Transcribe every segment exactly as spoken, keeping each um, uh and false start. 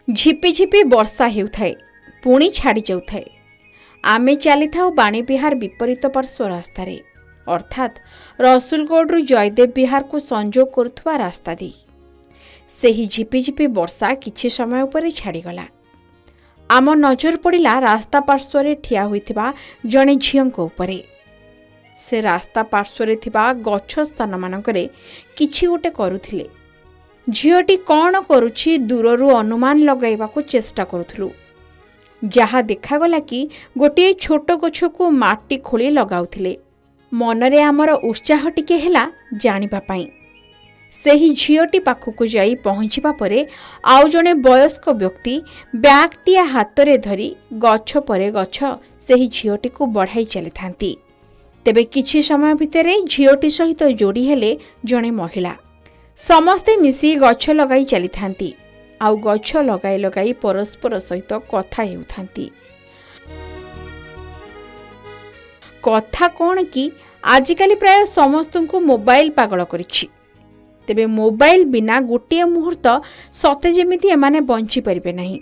झिपि झिपि वर्षा हेउथाए पुणी छाड़ी जाउथाए। आमे चली थाउ बाणी विहार विपरीत पार्श्व रास्ता रे, अर्थात रसुलगढ़ जयदेव विहार को संजोग करुवा रास्ता दे। सेही झिपि झिपि वर्षा किछि समय उपरे छाड़ीगला। आम नजर पड़ा रास्ता पार्श्व ठिया होइथिबा जणे झियंको उपरे। से रास्ता पार्श्व थिबा गछ स्थान मानकरे किछि गोटे करुथिले। झीटी कौन करुछि दूररू अनुमान लगाइबाकू चेष्टा करुथुलु। जहा देखागला कि गोटे छोट गछ को माटी खोली लगाउथिले। मनरे आमर उत्साह टिके हेला जानिबा पाई। सेही झीटी पाखकू जाई पहुंचिबा परे आउ जणे वयस्क व्यक्ति ब्यागटिया हातरे धरी गछ परे गछ सेही झीटी को बढ़ाई चली थांती। तेबे किछि समय भितरे झीटी सहित जोड़ी हेले जणे महिला। समस्ते मिसी गछ लगाई चली थांती। आउ गछ लगाई लगाई परस्पर सहित कथा हेउथांती। कथा कौन कि आजिकाली प्राय समस्तଙ୍କୁ मोबाइल पागल करिछि। तेबे मोबाइल बिना गोटे मुहूर्त सते जेमिति एमाने बंची परिबे नहीं।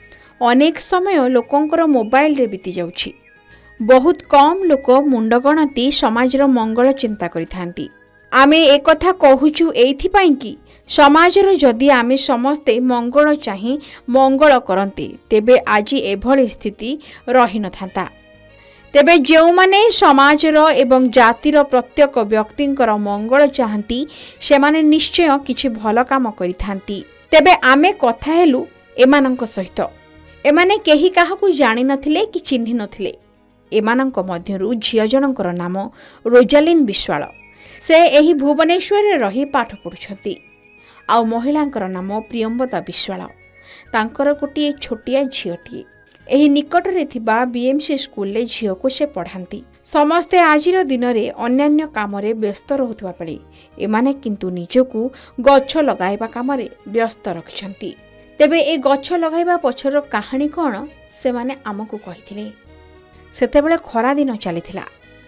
अनेक समय लोकंकर मोबाइल रे बीती जाउछि। बहुत कम लोक मुंडगणती समाजर मंगल चिंता करिथांती। आमे एक कथा कहूचु एइथिपाई कि समाजर जदि आमे समस्ते मंगल चाहि मंगल करन्ते तेबे आज एभली स्थिति रहि नथांता। तेबे जेउ माने समाजर एवं जातिर प्रत्येक व्यक्तिंकर मंगल चाहंती सेमाने निश्चय किछि भल काम करिथांती। तेबे आमे कथा हेलु एमानंक सहित। एमाने केही काहाकू जानि नथिले कि चिन्हि नथिले। एमानंक मध्यरु झिय जनकर नाम रोजालिन विश्वाल। से एही भुवनेश्वर रही पाठ पढ़ुछंती। आउ महिलांकर नाम प्रियंवदा विश्वाल। तांकर गोटे छोटिया झीयटीए। एही निकटरे थिबा बीएमसी स्कूल ले झीय को से पढ़ांती। समस्ते आजिर दिन रे अन्यान्य कामरे व्यस्त रहुथबा बेले एमाने किंतु निजकू गछ लगाइबा कामरे व्यस्त रखिछंती। तेबे ए गछ लगाइबा पछर कहानी कोन से माने आमको कहिथिले। सेतेबेले खरा दिन चलीथिला।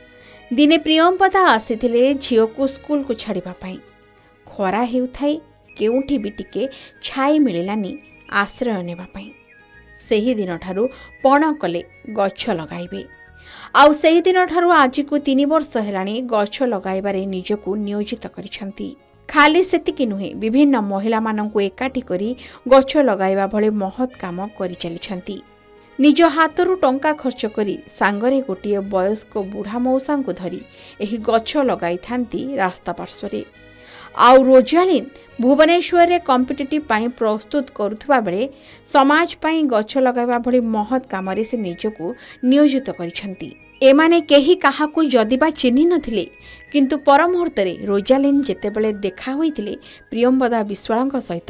दिने प्रियंवदा आसीथिले झील को स्कूल को छाड़िबा पाई। खरा हेउथाई केउठी भी टिके छाई मिलिलानी आश्रय नेबा पाई। सेही दिन ठारू पण कले गछ लगाइबे। आउ सेही दिन ठारू आज को तीन वर्ष हेलानी गछ लगाइबारे निजको नियोजित करिसंती। खाली सेतिकी नुहे विभिन्न महिला माननकु एकाठी करी गछ लगाइबा भले महत् काम करि चलिसंती। निज हाथरू टंका खर्च करी सांगरे गोटे वयस्क बुढ़ा मौसा को धरी एही गछ लगाई थांती रास्ता पार्श्वरे। आउ रोजालिन भुवनेश्वर रे कॉम्पिटिटिव पाई प्रस्तुत करुथबा बेले समाज पाई गछ लगाइबा भली महत् कामरे से निजको नियोजित करिसंती। एमाने केही काहाकू जदिबा चिन्हि नथिले किंतु पर मुहूर्तरे रोजालिन जेतेबेले देखा होइथिले प्रियंवदा विश्वालଙ୍କ सहित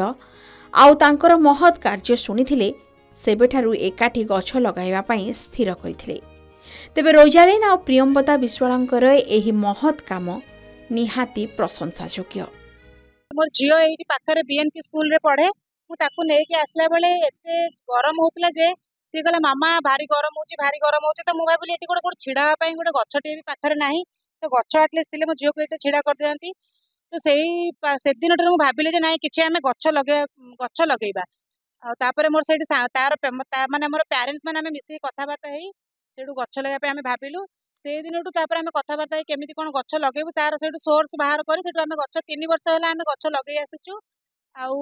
आउ तांकर महत् कार्य सुनिथिले सेबेठारू एकाठी गछ लगाइबा पाई स्थिर करथिले। तेबे रोजालिन आ प्रियंवदा विश्वालंकर एही महत् काम निहाती प्रशंसा योग्य। मोर झियो एठी पाखरे बीएनपी स्कूल रे पढ़े। मु ताकू नेकी आसला बेले एते गरम होतला जे सी गला मामा भारी गरम होची भारी गरम होची। तो मु भाबिली एठी गोटे छिड़ा पाई गोटे गछटे भी पाखरे नाही। तो गछ एटलिस्ट थिले मो झियो को एटे छिड़ा कर दियंती। तो सेही से दिन मु भाबिले जे नाही किछि आमे गछ लगे गछ लगेइबा। तापर मोर से तार माने मोर पेरेंट्स माने मिसी कथबार्ता हेई सेठू गछ लगे आमे भाबिलु। से दिन तापर आमे कथबार्ता हेई केमिति कोन गछ लगेबु तार सेठू सोर्स बाहर करी सेठू आमे गछ तीन वर्ष होला आमे गछ लगे आसीचु। आउ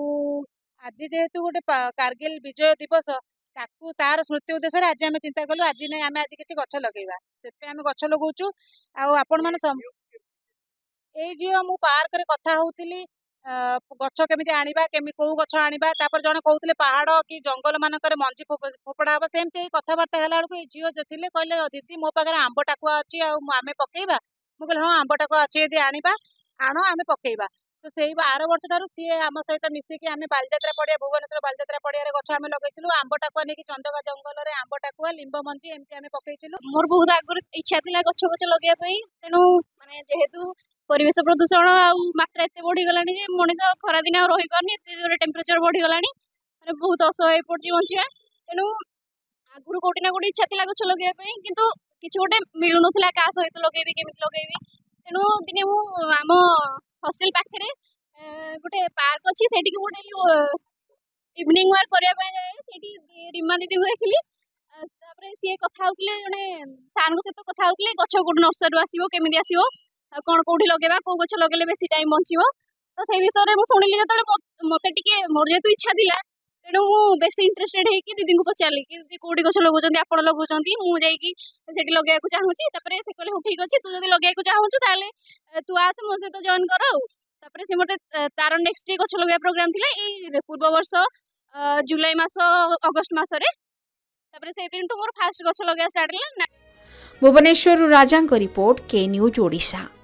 आज जेहेतु गोटे कारगिल विजय दिवस ताकू तार स्मृति उद्देश्य आज आमे चिंता कलु आज नै आमे आज किछि गछ लगेबा सेते आमे गछ लगौचु। आउ आपण माने एई जियो मु पार्क रे कथा होउतिली गछ केमिति आनिबा केमि को गछ आनिबा तापर जने कहउतले पहाड़ कि जंगल मानकर मंजी फोपड़ा हबा सेमते कथबार्ता हैला बेलकु झियो जे थिले कहले दीदी मो पाखरे आंब टाकुआ अछि आ आमे पकेइबा। मु कहले हां आंब टाकुआ अछि यदि आनिबा आनो आमे पकेइबा। तो सेही आर वर्ष ठारू सीए आम सहित मिसी कि आमे बालଯାत्रा पड़िया भुवनेश्वर बालଯାत्रा पड़िया रे गछ आमे लगैतिलु। आंब टाकुआ नेकी चंदका जंगल रे आंब टाकुआ लिंब मंजी एमती आमे पकेइतिलु। मोर बहुत आगुर इच्छा थिला गछ गछ लगेया पई तेनु माने जेहेतु परिवेश प्रदूषण आउ मात्रा एते बढ़ी गलानी जे मनीष खरा दिन आ रही पारनी एते जोरे टेम्परेचर बढ़ी गलानी माने बहुत असहाय पड़जी बंचिया। तेनु आगुर कोटी ना कोटी इच्छा थिला गछ लगेया पई किंतु किछि गोटे मिलु नथिला का सहित लगेबी केमिति लगेबी। तेनु दिने मु आम हॉस्टल पाखरे गोटे पार्क अछि सेठी गोटे इवनिंग वाक करबा पई जाए सेठी रीमा दीदी को देखली अ, तापरे सी कथा होतले जने सार को सहित कथा होतले गछ कोड नर्सरी आसीबो केमिति आसीबो आ कोन कोठी लगेबा को गछ लगेले बेसी टाइम बंचिबो तो से विषय रे मु सुनिली जतले मते टिके मोर जेतु इच्छा थिला तेणु मु बेसी इंटरेस्टेड है कि दीदी को पचारली कि दीदी कोठी गछ लगौचंती आपण लगौचंती मु जाई कि सेठी लगेया को चाहूची तापरे से कहले हो ठीक अछि तू जदी लगेया को चाहूछु ताले अ, तू आस मो सहित जॉइन कर आ तापरे से मते अ, तार नेक्स्ट डे गछ लगेया प्रोग्राम थिला ए पूर्व वर्ष अ, जुलाई मास अगस्त मास रे तापरे से दिन मोर फास्ट गछ लगेया स्टार्ट होला भुवनेश्वर राजा रिपोर्ट के न्यूज ओडिशा।